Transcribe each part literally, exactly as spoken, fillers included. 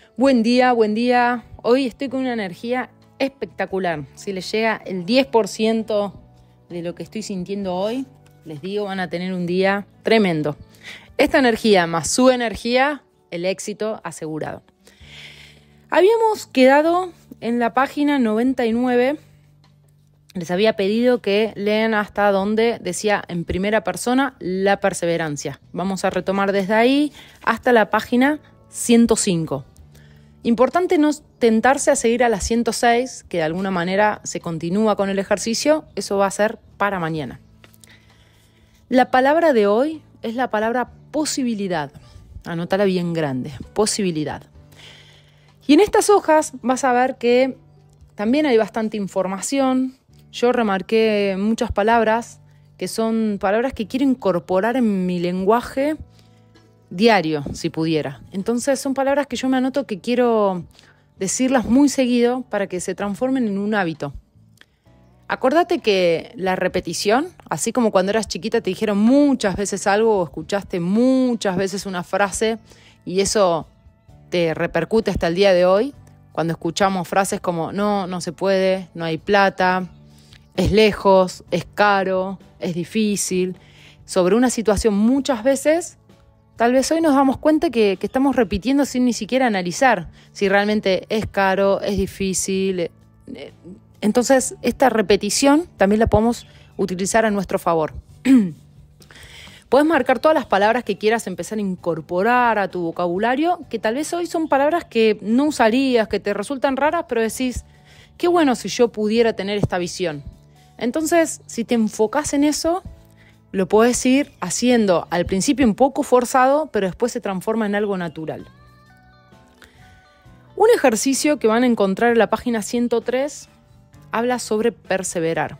Buen día, buen día. Hoy estoy con una energía espectacular. Si les llega el diez por ciento de lo que estoy sintiendo hoy, les digo, van a tener un día tremendo. Esta energía más su energía, el éxito asegurado. Habíamos quedado en la página noventa y nueve. Les había pedido que lean hasta donde decía en primera persona la perseverancia. Vamos a retomar desde ahí hasta la página ciento cinco. Importante no tentarse a seguir a la ciento seis, que de alguna manera se continúa con el ejercicio. Eso va a ser para mañana. La palabra de hoy es la palabra posibilidad. Anótala bien grande, posibilidad. Y en estas hojas vas a ver que también hay bastante información. Yo remarqué muchas palabras que son palabras que quiero incorporar en mi lenguaje diario, si pudiera. Entonces son palabras que yo me anoto que quiero decirlas muy seguido para que se transformen en un hábito. Acordate que la repetición, así como cuando eras chiquita te dijeron muchas veces algo o escuchaste muchas veces una frase y eso te repercute hasta el día de hoy, cuando escuchamos frases como no, no se puede, no hay plata, es lejos, es caro, es difícil, sobre una situación muchas veces. Tal vez hoy nos damos cuenta que, que estamos repitiendo sin ni siquiera analizar si realmente es caro, es difícil. Entonces, esta repetición también la podemos utilizar a nuestro favor. Puedes marcar todas las palabras que quieras empezar a incorporar a tu vocabulario, que tal vez hoy son palabras que no usarías, que te resultan raras, pero decís, qué bueno si yo pudiera tener esta visión. Entonces, si te enfocas en eso, lo podés ir haciendo al principio un poco forzado, pero después se transforma en algo natural. Un ejercicio que van a encontrar en la página ciento tres habla sobre perseverar.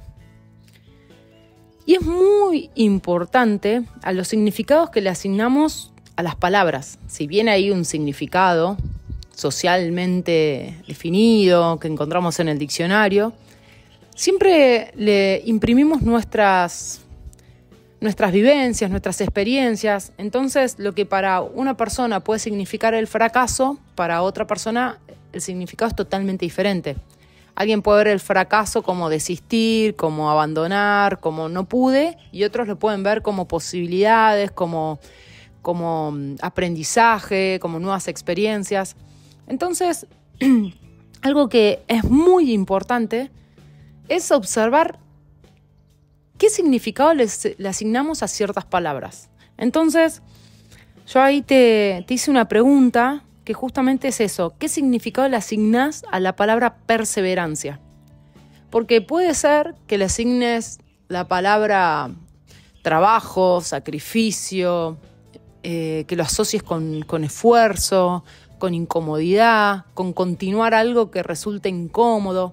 Y es muy importante a los significados que le asignamos a las palabras. Si bien hay un significado socialmente definido que encontramos en el diccionario, siempre le imprimimos nuestras nuestras vivencias, nuestras experiencias. Entonces, lo que para una persona puede significar el fracaso, para otra persona el significado es totalmente diferente. Alguien puede ver el fracaso como desistir, como abandonar, como no pude, y otros lo pueden ver como posibilidades, como, como aprendizaje, como nuevas experiencias. Entonces, algo que es muy importante es observar ¿qué significado les, le asignamos a ciertas palabras? Entonces, yo ahí te, te hice una pregunta que justamente es eso. ¿Qué significado le asignás a la palabra perseverancia? Porque puede ser que le asignes la palabra trabajo, sacrificio, eh, que lo asocies con, con esfuerzo, con incomodidad, con continuar algo que resulte incómodo.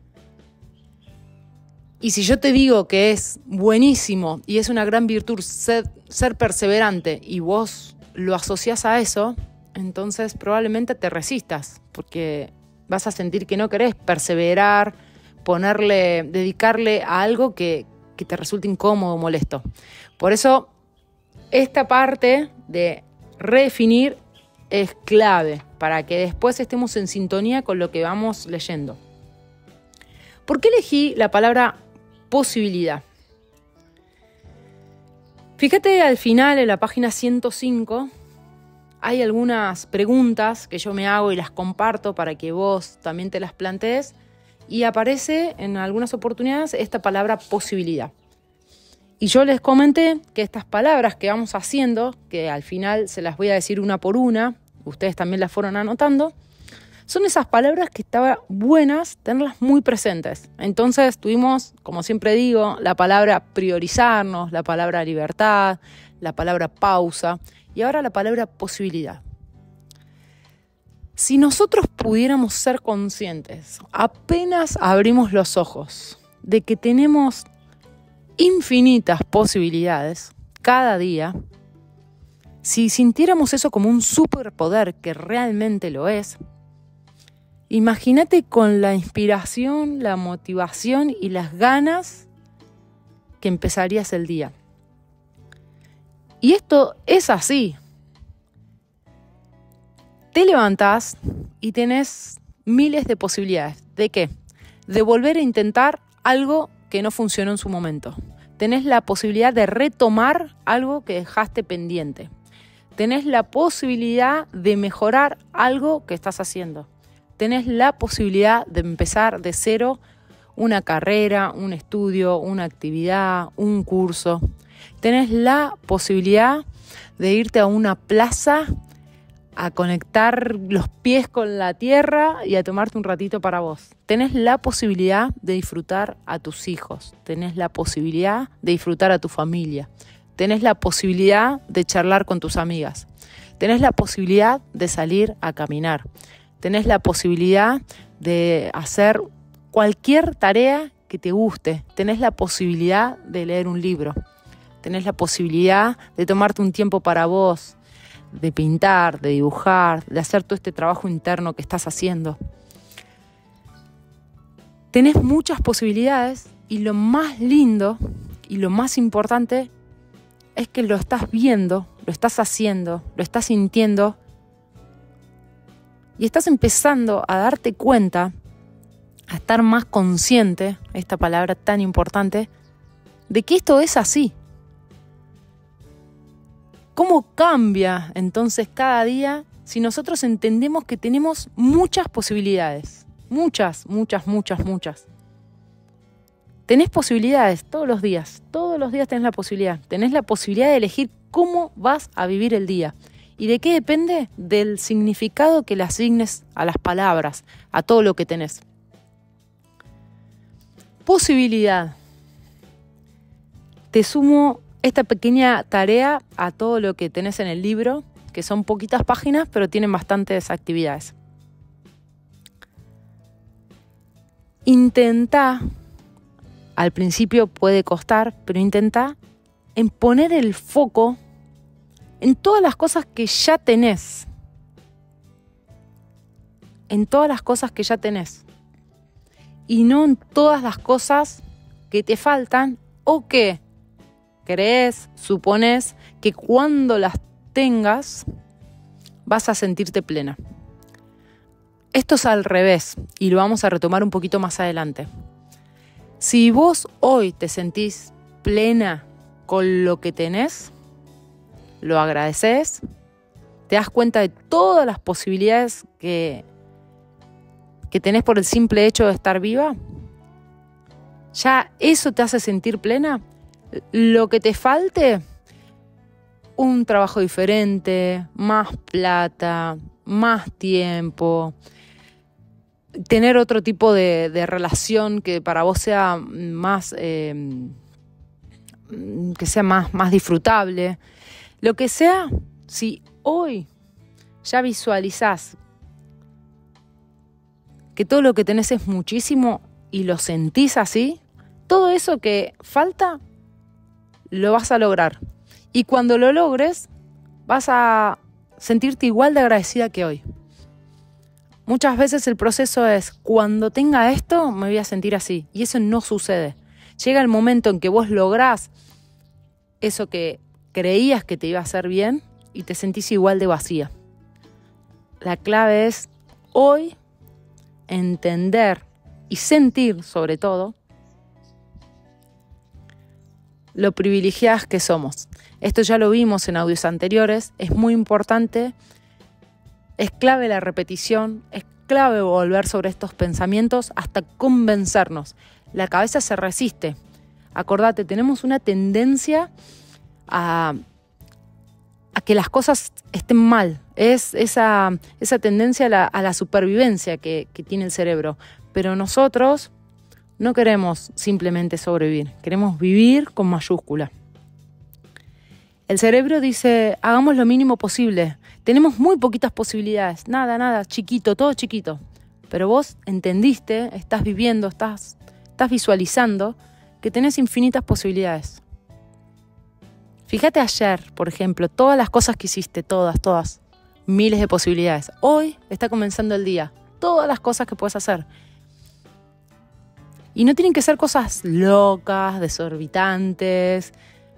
Y si yo te digo que es buenísimo y es una gran virtud ser, ser perseverante y vos lo asociás a eso, entonces probablemente te resistas porque vas a sentir que no querés perseverar, ponerle, dedicarle a algo que, que te resulte incómodo o molesto. Por eso esta parte de redefinir es clave para que después estemos en sintonía con lo que vamos leyendo. ¿Por qué elegí la palabra posibilidad? Fíjate al final, en la página ciento cinco, hay algunas preguntas que yo me hago y las comparto para que vos también te las plantees, y aparece en algunas oportunidades esta palabra posibilidad. Y yo les comenté que estas palabras que vamos haciendo, que al final se las voy a decir una por una, ustedes también las fueron anotando, son esas palabras que estaban buenas tenerlas muy presentes. Entonces tuvimos, como siempre digo, la palabra priorizarnos, la palabra libertad, la palabra pausa y ahora la palabra posibilidad. Si nosotros pudiéramos ser conscientes, apenas abrimos los ojos, de que tenemos infinitas posibilidades cada día, si sintiéramos eso como un superpoder que realmente lo es, imagínate con la inspiración, la motivación y las ganas que empezarías el día. Y esto es así. Te levantás, y tenés miles de posibilidades. ¿De qué? De volver a intentar algo que no funcionó en su momento. Tenés la posibilidad de retomar algo que dejaste pendiente. Tenés la posibilidad de mejorar algo que estás haciendo. Tenés la posibilidad de empezar de cero una carrera, un estudio, una actividad, un curso. Tenés la posibilidad de irte a una plaza a conectar los pies con la tierra y a tomarte un ratito para vos. Tenés la posibilidad de disfrutar a tus hijos. Tenés la posibilidad de disfrutar a tu familia. Tenés la posibilidad de charlar con tus amigas. Tenés la posibilidad de salir a caminar. Tenés la posibilidad de hacer cualquier tarea que te guste. Tenés la posibilidad de leer un libro. Tenés la posibilidad de tomarte un tiempo para vos, de pintar, de dibujar, de hacer todo este trabajo interno que estás haciendo. Tenés muchas posibilidades y lo más lindo y lo más importante es que lo estás viendo, lo estás haciendo, lo estás sintiendo y estás empezando a darte cuenta, a estar más consciente, esta palabra tan importante, de que esto es así. ¿Cómo cambia entonces cada día si nosotros entendemos que tenemos muchas posibilidades? Muchas, muchas, muchas, muchas. Tenés posibilidades todos los días, todos los días tenés la posibilidad. Tenés la posibilidad de elegir cómo vas a vivir el día. ¿Y de qué depende? Del significado que le asignes a las palabras, a todo lo que tenés. Posibilidad. Te sumo esta pequeña tarea a todo lo que tenés en el libro, que son poquitas páginas, pero tienen bastantes actividades. Intentá, al principio puede costar, pero intentá en poner el foco en todas las cosas que ya tenés. En todas las cosas que ya tenés. Y no en todas las cosas que te faltan o que crees, supones que cuando las tengas vas a sentirte plena. Esto es al revés y lo vamos a retomar un poquito más adelante. Si vos hoy te sentís plena con lo que tenés, lo agradeces, te das cuenta de todas las posibilidades que, que tenés por el simple hecho de estar viva, ya eso te hace sentir plena. Lo que te falte, un trabajo diferente, más plata, más tiempo, tener otro tipo de, de relación que para vos sea más, eh, que sea más, más disfrutable. Lo que sea, si hoy ya visualizás que todo lo que tenés es muchísimo y lo sentís así, todo eso que falta lo vas a lograr. Y cuando lo logres, vas a sentirte igual de agradecida que hoy. Muchas veces el proceso es, cuando tenga esto, me voy a sentir así. Y eso no sucede. Llega el momento en que vos lográs eso que creías que te iba a hacer bien y te sentís igual de vacía. La clave es, hoy, entender y sentir, sobre todo, lo privilegiadas que somos. Esto ya lo vimos en audios anteriores, es muy importante, es clave la repetición, es clave volver sobre estos pensamientos hasta convencernos. La cabeza se resiste. Acordate, tenemos una tendencia a, a que las cosas estén mal. Es esa, esa tendencia a la, a la supervivencia que, que tiene el cerebro. Pero nosotros no queremos simplemente sobrevivir, queremos vivir con mayúscula. El cerebro dice, hagamos lo mínimo posible. Tenemos muy poquitas posibilidades, nada, nada, chiquito, todo chiquito. Pero vos entendiste, estás viviendo, estás, estás visualizando que tenés infinitas posibilidades. Fíjate ayer, por ejemplo, todas las cosas que hiciste, todas, todas, miles de posibilidades. Hoy está comenzando el día, todas las cosas que puedes hacer. Y no tienen que ser cosas locas, desorbitantes.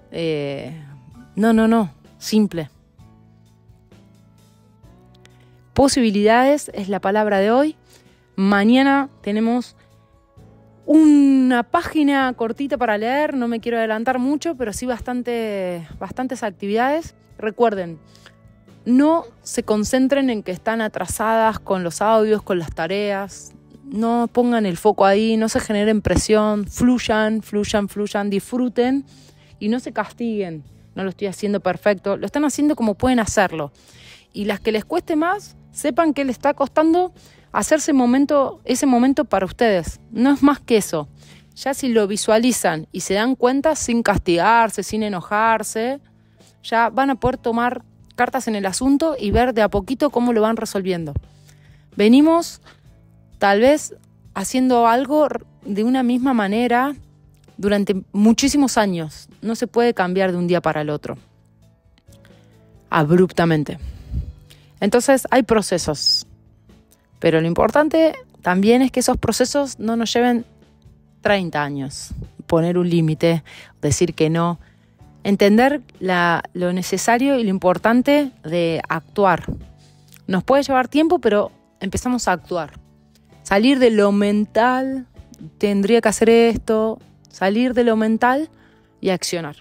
Eh, no, no, no. Simple. Posibilidades es la palabra de hoy. Mañana tenemos una página cortita para leer, no me quiero adelantar mucho, pero sí bastante, bastantes actividades. Recuerden, no se concentren en que están atrasadas con los audios, con las tareas. No pongan el foco ahí, no se generen presión, fluyan, fluyan, fluyan, disfruten y no se castiguen. No lo estoy haciendo perfecto, lo están haciendo como pueden hacerlo. Y las que les cueste más, sepan que les está costando hacerse momento, ese momento para ustedes. No es más que eso. Ya si lo visualizan y se dan cuenta sin castigarse, sin enojarse, ya van a poder tomar cartas en el asunto y ver de a poquito cómo lo van resolviendo. Venimos tal vez haciendo algo de una misma manera durante muchísimos años. No se puede cambiar de un día para el otro, abruptamente. Entonces hay procesos, pero lo importante también es que esos procesos no nos lleven treinta años. Poner un límite, decir que no, entender la, lo necesario y lo importante de actuar. Nos puede llevar tiempo, pero empezamos a actuar. Salir de lo mental, tendría que hacer esto, salir de lo mental y accionar.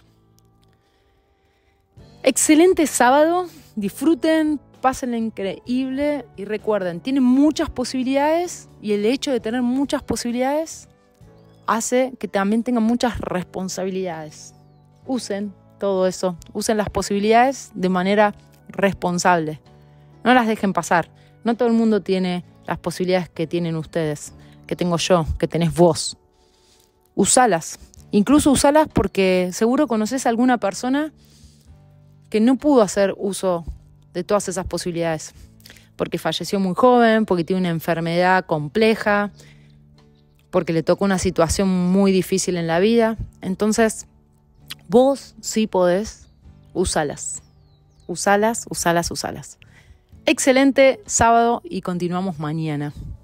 Excelente sábado, disfruten, pásenla increíble y recuerden, tienen muchas posibilidades y el hecho de tener muchas posibilidades hace que también tengan muchas responsabilidades. Usen todo eso, usen las posibilidades de manera responsable. No las dejen pasar. No todo el mundo tiene las posibilidades que tienen ustedes, que tengo yo, que tenés vos. Usalas. Incluso usalas porque seguro conoces a alguna persona que no pudo hacer uso de todas esas posibilidades. Porque falleció muy joven, porque tiene una enfermedad compleja, porque le tocó una situación muy difícil en la vida. Entonces, vos sí podés, usalas. Usalas, usalas, usalas. Excelente sábado y continuamos mañana.